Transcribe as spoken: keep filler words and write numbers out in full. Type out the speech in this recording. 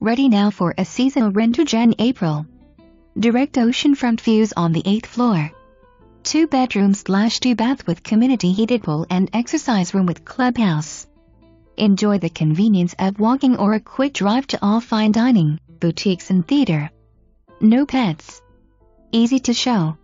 Ready now for a seasonal renter Jan April. Direct oceanfront views on the eighth floor. Two bedroom slash two bath with community heated pool and exercise room with clubhouse. Enjoy the convenience of walking or a quick drive to all fine dining, boutiques and theater. No pets. Easy to show.